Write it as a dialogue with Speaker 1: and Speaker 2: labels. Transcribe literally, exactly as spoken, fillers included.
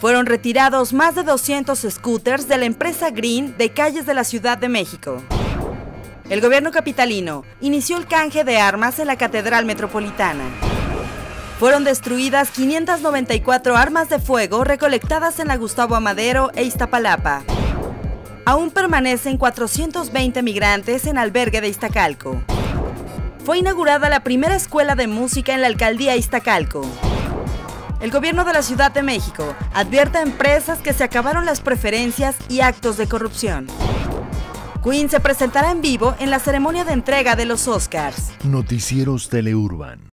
Speaker 1: Fueron retirados más de doscientos scooters de la empresa Green de calles de la Ciudad de México. El gobierno capitalino inició el canje de armas en la Catedral Metropolitana. Fueron destruidas quinientas noventa y cuatro armas de fuego recolectadas en la Gustavo Amadero e Iztapalapa. Aún permanecen cuatrocientos veinte migrantes en albergue de Iztacalco. Fue inaugurada la primera escuela de música en la alcaldía Iztacalco. El gobierno de la Ciudad de México advierte a empresas que se acabaron las preferencias y actos de corrupción. Queen se presentará en vivo en la ceremonia de entrega de los Oscars.
Speaker 2: Noticieros Teleurban.